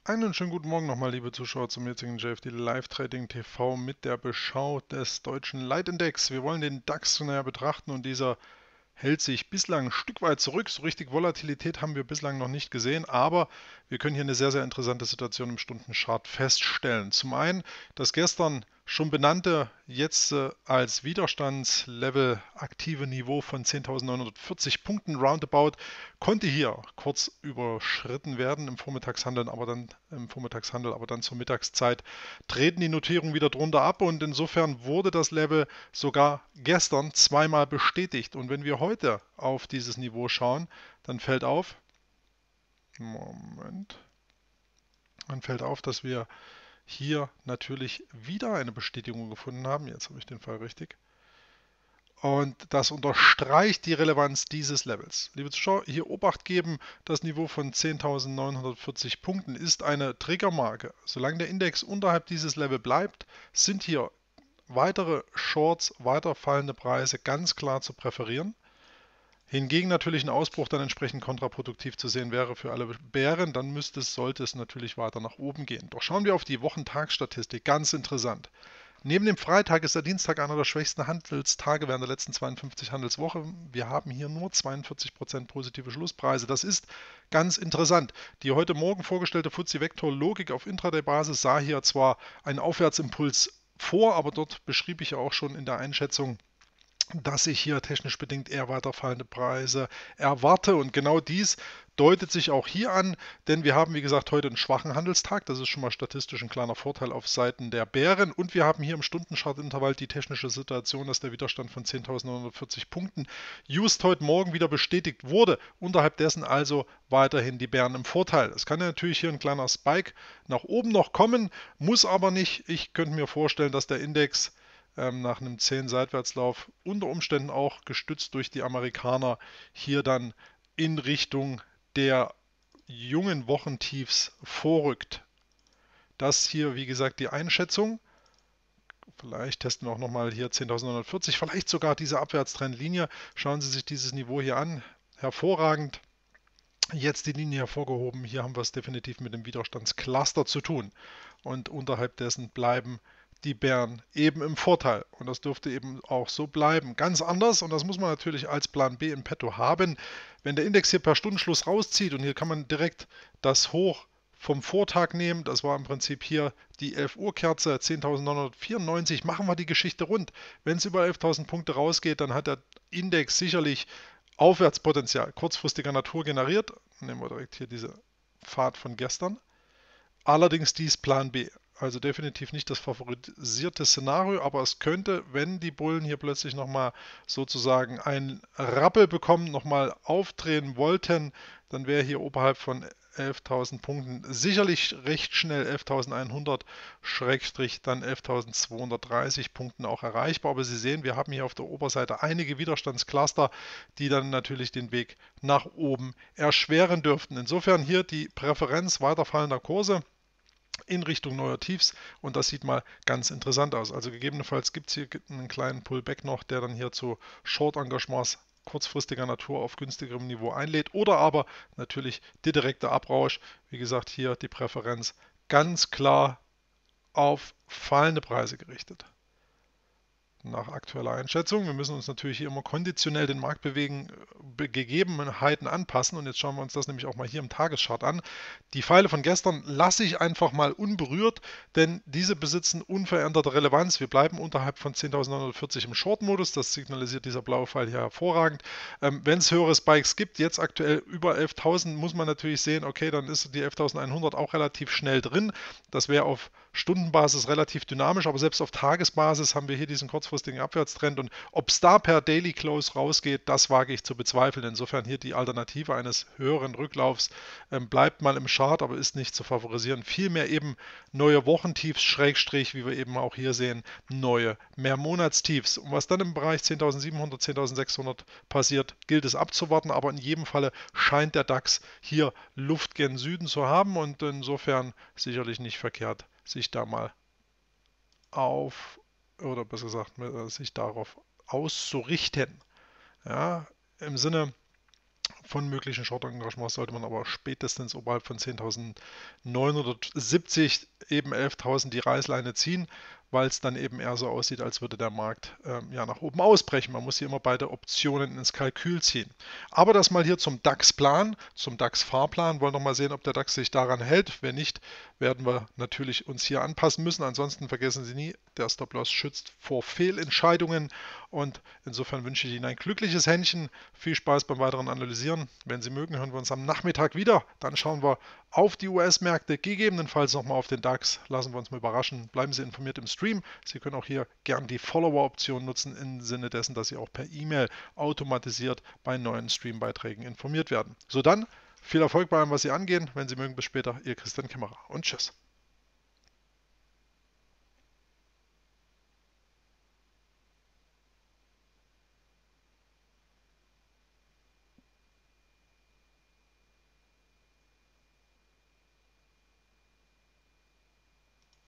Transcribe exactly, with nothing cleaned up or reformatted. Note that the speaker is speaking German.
Einen schönen guten Morgen nochmal, liebe Zuschauer, zum jetzigen J F D Live Trading T V mit der Beschau des deutschen Leitindex. Wir wollen den DAX näher betrachten und dieser hält sich bislang ein Stück weit zurück. So richtig Volatilität haben wir bislang noch nicht gesehen, aber wir können hier eine sehr, sehr interessante Situation im Stundenchart feststellen. Zum einen das gestern schon benannte, jetzt äh, als Widerstandslevel aktive Niveau von zehntausendneunhundertvierzig Punkten roundabout konnte hier kurz überschritten werden im Vormittagshandel, aber dann im Vormittagshandel, aber dann zur Mittagszeit treten die Notierungen wieder drunter ab und insofern wurde das Level sogar gestern zweimal bestätigt. Und wenn wir heute auf dieses Niveau schauen, dann fällt auf, Moment, dann fällt auf, dass wir hier natürlich wieder eine Bestätigung gefunden haben. Jetzt habe ich den Fall richtig. Und das unterstreicht die Relevanz dieses Levels. Liebe Zuschauer, hier Obacht geben, das Niveau von zehntausendneunhundertvierzig Punkten ist eine Triggermarke. Solange der Index unterhalb dieses Level bleibt, sind hier weitere Shorts, weiter fallende Preise ganz klar zu präferieren. Hingegen natürlich ein Ausbruch dann entsprechend kontraproduktiv zu sehen wäre für alle Bären, dann müsste es, sollte es natürlich weiter nach oben gehen. Doch schauen wir auf die Wochentagsstatistik, ganz interessant. Neben dem Freitag ist der Dienstag einer der schwächsten Handelstage während der letzten zweiundfünfzig Handelswochen. Wir haben hier nur zweiundvierzig Prozent positive Schlusspreise. Das ist ganz interessant. Die heute Morgen vorgestellte F T S E Vektor Logik auf Intraday-Basis sah hier zwar einen Aufwärtsimpuls vor, aber dort beschrieb ich ja auch schon in der Einschätzung, dass ich hier technisch bedingt eher weiterfallende Preise erwarte. Und genau dies deutet sich auch hier an, denn wir haben, wie gesagt, heute einen schwachen Handelstag. Das ist schon mal statistisch ein kleiner Vorteil auf Seiten der Bären. Und wir haben hier im Stundenchartintervall die technische Situation, dass der Widerstand von zehntausendneunhundertvierzig Punkten just heute Morgen wieder bestätigt wurde. Unterhalb dessen also weiterhin die Bären im Vorteil. Es kann ja natürlich hier ein kleiner Spike nach oben noch kommen, muss aber nicht. Ich könnte mir vorstellen, dass der Index nach einem zehn Seitwärtslauf unter Umständen auch gestützt durch die Amerikaner hier dann in Richtung der jungen Wochentiefs vorrückt. Das hier, wie gesagt, die Einschätzung. Vielleicht testen wir auch nochmal hier zehntausendneunhundertvierzig, vielleicht sogar diese Abwärtstrendlinie. Schauen Sie sich dieses Niveau hier an. Hervorragend. Jetzt die Linie hervorgehoben. Hier haben wir es definitiv mit dem Widerstandscluster zu tun. Und unterhalb dessen bleiben die Bären eben im Vorteil. Und das dürfte eben auch so bleiben. Ganz anders, und das muss man natürlich als Plan B in petto haben, wenn der Index hier per Stundenschluss rauszieht, und hier kann man direkt das Hoch vom Vortag nehmen, das war im Prinzip hier die elf Uhr Kerze, zehntausendneunhundertvierundneunzig, machen wir die Geschichte rund. Wenn es über elftausend Punkte rausgeht, dann hat der Index sicherlich Aufwärtspotenzial kurzfristiger Natur generiert. Nehmen wir direkt hier diese Pfad von gestern. Allerdings dies Plan B. Also definitiv nicht das favorisierte Szenario, aber es könnte, wenn die Bullen hier plötzlich nochmal sozusagen einen Rappel bekommen, nochmal aufdrehen wollten, dann wäre hier oberhalb von elftausend Punkten sicherlich recht schnell elftausendeinhundert Schrägstrich dann elftausendzweihundertdreißig Punkten auch erreichbar. Aber Sie sehen, wir haben hier auf der Oberseite einige Widerstandscluster, die dann natürlich den Weg nach oben erschweren dürften. Insofern hier die Präferenz weiterfallender Kurse in Richtung neuer Tiefs und das sieht mal ganz interessant aus. Also gegebenenfalls gibt es hier einen kleinen Pullback noch, der dann hier zu Short-Engagements kurzfristiger Natur auf günstigerem Niveau einlädt oder aber natürlich der direkte Abrausch. Wie gesagt, hier die Präferenz ganz klar auf fallende Preise gerichtet. Nach aktueller Einschätzung. Wir müssen uns natürlich hier immer konditionell den Marktbewegen Gegebenheiten anpassen und jetzt schauen wir uns das nämlich auch mal hier im Tageschart an. Die Pfeile von gestern lasse ich einfach mal unberührt, denn diese besitzen unveränderte Relevanz. Wir bleiben unterhalb von zehntausendneunhundertvierzig im Short-Modus, das signalisiert dieser blaue Pfeil hier hervorragend. Ähm, Wenn es höhere Spikes gibt, jetzt aktuell über elftausend, muss man natürlich sehen, okay, dann ist die elftausendeinhundert auch relativ schnell drin. Das wäre auf Stundenbasis relativ dynamisch, aber selbst auf Tagesbasis haben wir hier diesen kurzfristigen Abwärtstrend und ob es da per Daily Close rausgeht, das wage ich zu bezweifeln. Insofern hier die Alternative eines höheren Rücklaufs ähm, bleibt mal im Chart, aber ist nicht zu favorisieren. Vielmehr eben neue Wochentiefs, Schrägstrich, wie wir eben auch hier sehen, neue Mehrmonatstiefs. Und was dann im Bereich zehntausendsiebenhundert, zehntausendsechshundert passiert, gilt es abzuwarten, aber in jedem Falle scheint der DAX hier Luft gen Süden zu haben und insofern sicherlich nicht verkehrt, sich da mal auf, oder besser gesagt, sich darauf auszurichten. Ja, im Sinne von möglichen Short-Engagements sollte man aber spätestens oberhalb von zehntausendneunhundertsiebzig, eben elftausend die Reißleine ziehen, weil es dann eben eher so aussieht, als würde der Markt ähm, ja nach oben ausbrechen. Man muss hier immer beide Optionen ins Kalkül ziehen. Aber das mal hier zum DAX-Plan, zum DAX-Fahrplan. Wollen wir mal sehen, ob der DAX sich daran hält. Wenn nicht, werden wir natürlich uns hier anpassen müssen. Ansonsten vergessen Sie nie, der Stop-Loss schützt vor Fehlentscheidungen. Und insofern wünsche ich Ihnen ein glückliches Händchen. Viel Spaß beim weiteren Analysieren. Wenn Sie mögen, hören wir uns am Nachmittag wieder. Dann schauen wir auf die U S-Märkte, gegebenenfalls nochmal auf den DAX. Lassen wir uns mal überraschen. Bleiben Sie informiert im Stream. Sie können auch hier gern die Follower-Option nutzen, im Sinne dessen, dass Sie auch per E-Mail automatisiert bei neuen Streambeiträgen informiert werden. So dann, viel Erfolg bei allem, was Sie angehen. Wenn Sie mögen, bis später. Ihr Christian Kämmerer und tschüss.